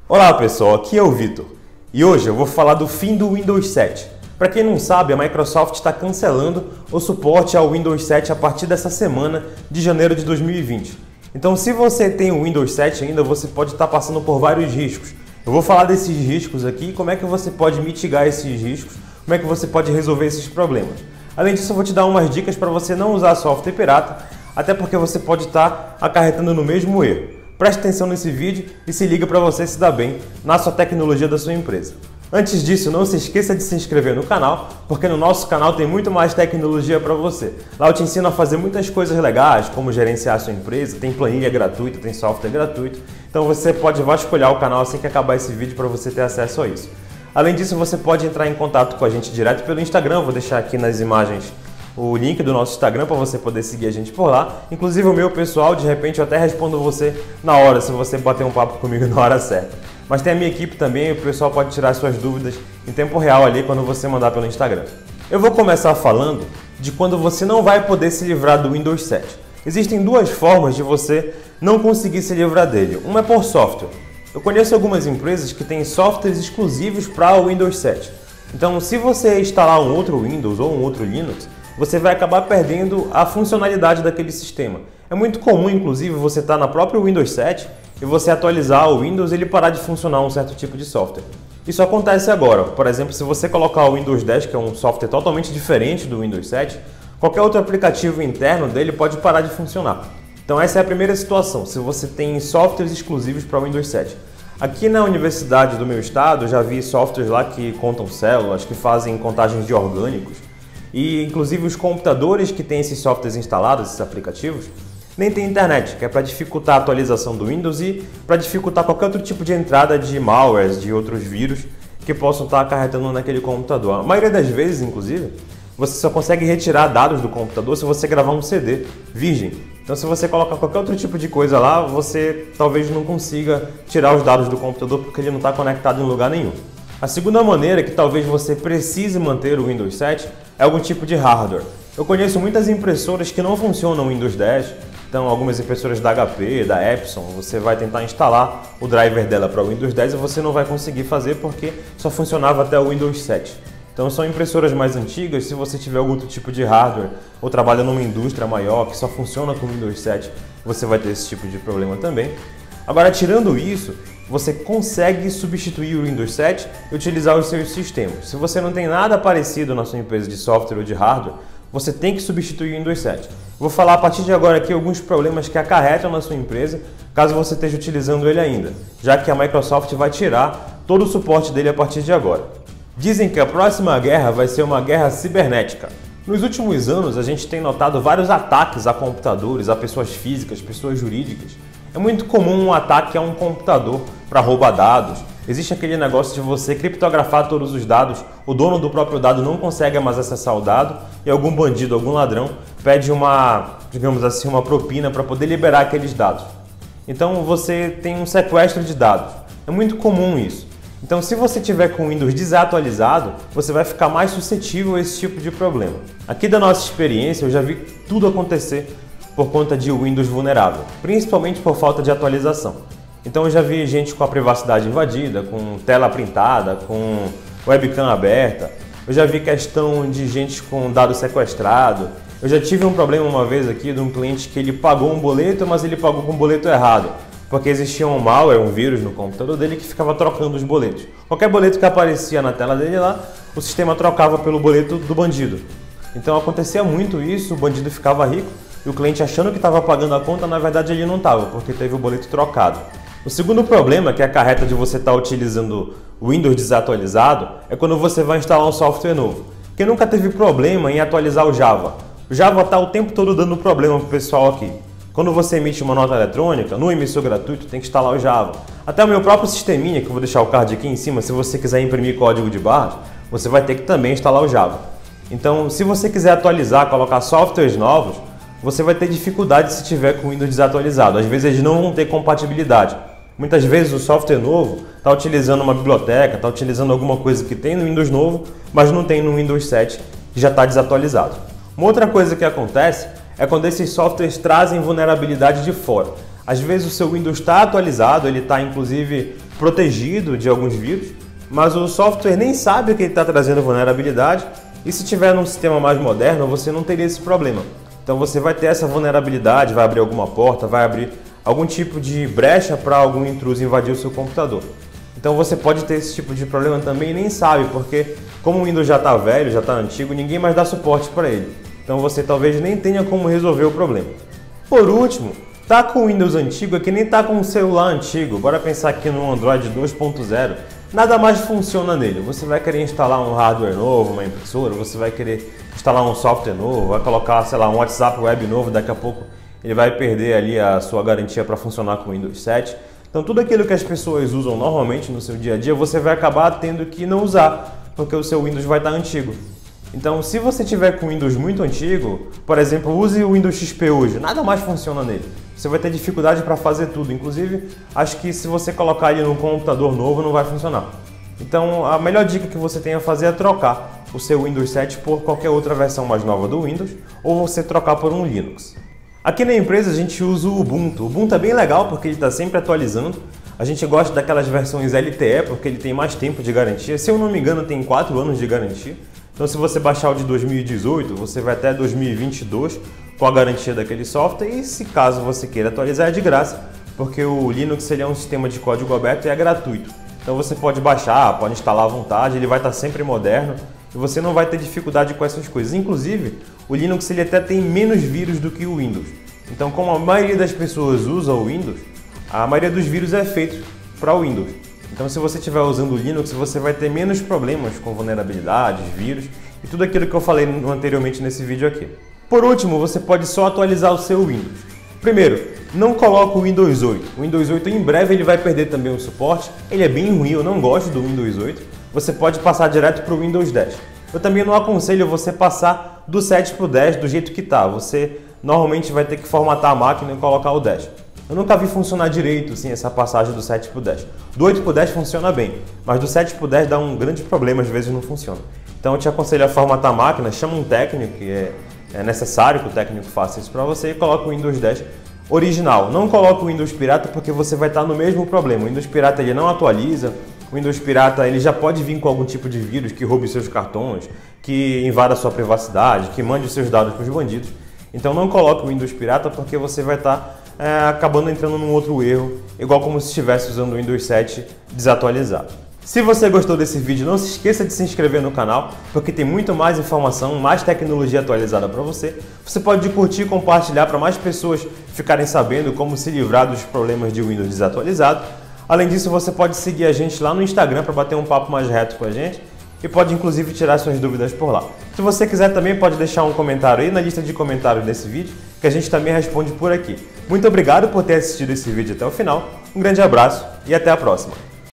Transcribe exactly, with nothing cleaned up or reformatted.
Olá pessoal, aqui é o Vitor e hoje eu vou falar do fim do Windows sete. Para quem não sabe, a Microsoft está cancelando o suporte ao Windows sete a partir dessa semana de janeiro de dois mil e vinte. Então, se você tem o Windows sete ainda, você pode estar passando por vários riscos. Eu vou falar desses riscos aqui, como é que você pode mitigar esses riscos, como é que você pode resolver esses problemas. Além disso, eu vou te dar umas dicas para você não usar software pirata, até porque você pode estar acarretando no mesmo erro. Preste atenção nesse vídeo e se liga para você se dar bem na sua tecnologia da sua empresa. Antes disso, não se esqueça de se inscrever no canal, porque no nosso canal tem muito mais tecnologia para você. Lá eu te ensino a fazer muitas coisas legais, como gerenciar a sua empresa, tem planilha gratuita, tem software gratuito. Então você pode vasculhar o canal assim que acabar esse vídeo para você ter acesso a isso. Além disso, você pode entrar em contato com a gente direto pelo Instagram, vou deixar aqui nas imagens o link do nosso Instagram para você poder seguir a gente por lá. Inclusive o meu pessoal, de repente eu até respondo você na hora, se você bater um papo comigo na hora certa. Mas tem a minha equipe também, o pessoal pode tirar suas dúvidas em tempo real ali quando você mandar pelo Instagram. Eu vou começar falando de quando você não vai poder se livrar do Windows sete. Existem duas formas de você não conseguir se livrar dele. Uma é por software. Eu conheço algumas empresas que têm softwares exclusivos para o Windows sete. Então, se você instalar um outro Windows ou um outro Linux, você vai acabar perdendo a funcionalidade daquele sistema. É muito comum, inclusive, você estar na própria Windows sete e você atualizar o Windows e ele parar de funcionar um certo tipo de software. Isso acontece agora. Por exemplo, se você colocar o Windows dez, que é um software totalmente diferente do Windows sete, qualquer outro aplicativo interno dele pode parar de funcionar. Então essa é a primeira situação, se você tem softwares exclusivos para o Windows sete. Aqui na universidade do meu estado, eu já vi softwares lá que contam células, que fazem contagens de orgânicos. E inclusive os computadores que têm esses softwares instalados, esses aplicativos, nem tem internet, que é para dificultar a atualização do Windows e para dificultar qualquer outro tipo de entrada de malwares, de outros vírus que possam estar acarretando naquele computador. A maioria das vezes, inclusive, você só consegue retirar dados do computador se você gravar um C D virgem. Então, se você colocar qualquer outro tipo de coisa lá, você talvez não consiga tirar os dados do computador porque ele não está conectado em lugar nenhum. A segunda maneira que talvez você precise manter o Windows sete é algum tipo de hardware. Eu conheço muitas impressoras que não funcionam no Windows dez, então algumas impressoras da H P, da Epson, você vai tentar instalar o driver dela para o Windows dez e você não vai conseguir fazer porque só funcionava até o Windows sete. Então são impressoras mais antigas, se você tiver algum outro tipo de hardware ou trabalha numa indústria maior que só funciona com o Windows sete, você vai ter esse tipo de problema também. Agora, tirando isso, você consegue substituir o Windows sete e utilizar os seus sistemas. Se você não tem nada parecido na sua empresa de software ou de hardware, você tem que substituir o Windows sete. Vou falar a partir de agora aqui alguns problemas que acarretam na sua empresa, caso você esteja utilizando ele ainda, já que a Microsoft vai tirar todo o suporte dele a partir de agora. Dizem que a próxima guerra vai ser uma guerra cibernética. Nos últimos anos, a gente tem notado vários ataques a computadores, a pessoas físicas, pessoas jurídicas. É muito comum um ataque a um computador para roubar dados. Existe aquele negócio de você criptografar todos os dados, o dono do próprio dado não consegue mais acessar o dado e algum bandido, algum ladrão pede uma, digamos assim, uma propina para poder liberar aqueles dados. Então você tem um sequestro de dados. É muito comum isso. Então, se você tiver com o Windows desatualizado, você vai ficar mais suscetível a esse tipo de problema. Aqui da nossa experiência, eu já vi tudo acontecer por conta de Windows vulnerável, principalmente por falta de atualização. Então, eu já vi gente com a privacidade invadida, com tela printada, com webcam aberta. Eu já vi questão de gente com dado sequestrado. Eu já tive um problema uma vez aqui de um cliente que ele pagou um boleto, mas ele pagou com o boleto errado. Porque existia um malware, um vírus no computador dele que ficava trocando os boletos. Qualquer boleto que aparecia na tela dele lá, o sistema trocava pelo boleto do bandido. Então acontecia muito isso, o bandido ficava rico e o cliente achando que estava pagando a conta, na verdade ele não estava, porque teve o boleto trocado. O segundo problema que acarreta de você estar utilizando o Windows desatualizado é quando você vai instalar um software novo. Quem nunca teve problema em atualizar o Java? O Java está o tempo todo dando problema para o pessoal aqui. Quando você emite uma nota eletrônica, no emissor gratuito tem que instalar o Java. Até o meu próprio sisteminha, que eu vou deixar o card aqui em cima, se você quiser imprimir código de barras, você vai ter que também instalar o Java. Então, se você quiser atualizar, colocar softwares novos, você vai ter dificuldade se tiver com o Windows desatualizado. Às vezes eles não vão ter compatibilidade. Muitas vezes o software novo está utilizando uma biblioteca, está utilizando alguma coisa que tem no Windows novo, mas não tem no Windows sete, que já está desatualizado. Uma outra coisa que acontece é quando esses softwares trazem vulnerabilidade de fora. Às vezes o seu Windows está atualizado, ele está inclusive protegido de alguns vírus, mas o software nem sabe que ele está trazendo vulnerabilidade, e se tiver num sistema mais moderno, você não teria esse problema. Então você vai ter essa vulnerabilidade, vai abrir alguma porta, vai abrir algum tipo de brecha para algum intruso invadir o seu computador. Então você pode ter esse tipo de problema também e nem sabe, porque como o Windows já está velho, já está antigo, ninguém mais dá suporte para ele. Então você talvez nem tenha como resolver o problema. Por último, tá com o Windows antigo é que nem tá com um celular antigo. Bora pensar aqui no Android dois ponto zero. Nada mais funciona nele. Você vai querer instalar um hardware novo, uma impressora, você vai querer instalar um software novo, vai colocar, sei lá, um WhatsApp web novo, daqui a pouco ele vai perder ali a sua garantia para funcionar com o Windows sete. Então tudo aquilo que as pessoas usam normalmente no seu dia a dia, você vai acabar tendo que não usar, porque o seu Windows vai estar antigo. Então se você tiver com o Windows muito antigo, por exemplo, use o Windows X P hoje, nada mais funciona nele. Você vai ter dificuldade para fazer tudo, inclusive acho que se você colocar ele num computador novo não vai funcionar. Então a melhor dica que você tem a fazer é trocar o seu Windows sete por qualquer outra versão mais nova do Windows, ou você trocar por um Linux. Aqui na empresa a gente usa o Ubuntu. O Ubuntu é bem legal porque ele está sempre atualizando. A gente gosta daquelas versões L T E porque ele tem mais tempo de garantia. Se eu não me engano, tem quatro anos de garantia. Então se você baixar o de dois mil e dezoito, você vai até dois mil e vinte e dois com a garantia daquele software. E se caso você queira atualizar, é de graça, porque o Linux ele é um sistema de código aberto e é gratuito. Então você pode baixar, pode instalar à vontade, ele vai estar sempre moderno e você não vai ter dificuldade com essas coisas. Inclusive, o Linux ele até tem menos vírus do que o Windows. Então, como a maioria das pessoas usa o Windows, a maioria dos vírus é feito para o Windows. Então, se você estiver usando o Linux, você vai ter menos problemas com vulnerabilidades, vírus e tudo aquilo que eu falei anteriormente nesse vídeo aqui. Por último, você pode só atualizar o seu Windows. Primeiro, não coloque o Windows oito. O Windows oito em breve ele vai perder também o suporte. Ele é bem ruim, eu não gosto do Windows oito. Você pode passar direto para o Windows dez. Eu também não aconselho você passar do sete para o dez do jeito que está. Você normalmente vai ter que formatar a máquina e colocar o dez. Eu nunca vi funcionar direito assim, essa passagem do sete para o dez. Do oito para o dez funciona bem, mas do sete para o dez dá um grande problema, às vezes não funciona. Então eu te aconselho a formatar a máquina, chama um técnico, que é, é necessário que o técnico faça isso para você, e coloca o Windows dez original. Não coloque o Windows pirata porque você vai estar no mesmo problema. O Windows pirata ele não atualiza, o Windows pirata ele já pode vir com algum tipo de vírus que roube seus cartões, que invada a sua privacidade, que mande os seus dados para os bandidos. Então não coloque o Windows pirata porque você vai estar é, acabando entrando num outro erro, igual como se estivesse usando o Windows sete desatualizado. Se você gostou desse vídeo, não se esqueça de se inscrever no canal, porque tem muito mais informação, mais tecnologia atualizada para você. Você pode curtir e compartilhar para mais pessoas ficarem sabendo como se livrar dos problemas de Windows desatualizado. Além disso, você pode seguir a gente lá no Instagram para bater um papo mais reto com a gente e pode inclusive tirar suas dúvidas por lá. Se você quiser também pode deixar um comentário aí na lista de comentários desse vídeo, que a gente também responde por aqui. Muito obrigado por ter assistido esse vídeo até o final, um grande abraço e até a próxima!